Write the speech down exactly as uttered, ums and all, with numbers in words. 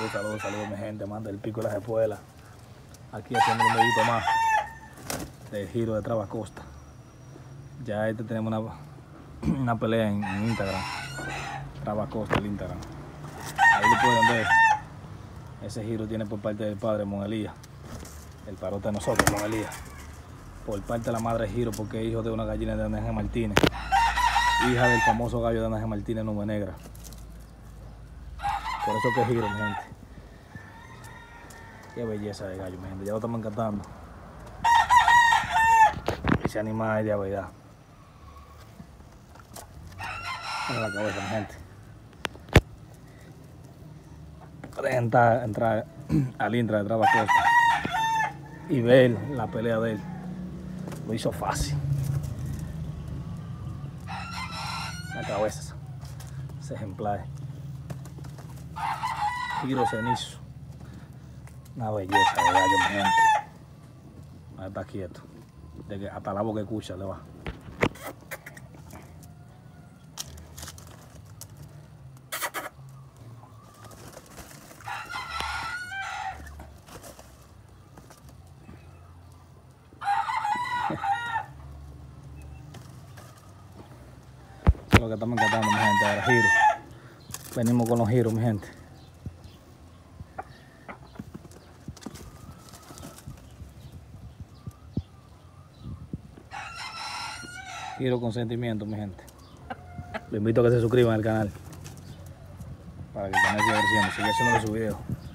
Saludos, saludos, saludos mi gente, manda el pico de las espuelas. Aquí haciendo un medito más del giro de Traba Costa. Ya este tenemos una, una pelea en, en Instagram. Traba Costa, el Instagram. Ahí lo pueden ver. Ese giro tiene por parte del padre Mon Elías, el parote de nosotros, Mon Elías. Por parte de la madre Giro, porque es hijo de una gallina de Ángel Martínez, hija del famoso gallo de Ángel Martínez, Nube Negra. Por eso que Giro, mi gente. Qué belleza de gallo, mi gente. Ya lo estamos encantando. Ese animal es de verdad. Mira la cabeza, mi gente. Pueden entrar, entrar al Intra de Traba Costa y ver la pelea de él. Lo hizo fácil. La cabeza, ese ejemplar. Giro cenizo. Una belleza de gallo, mi gente. Ahí está quieto. De que hasta la boca escucha le va. Eso es lo que estamos encantando, mi gente. Ahora giro. Venimos con los giros, mi gente. Giro con sentimiento, mi gente. Les invito a que se suscriban al canal para que el canal siga creciendo, siga haciendo su video.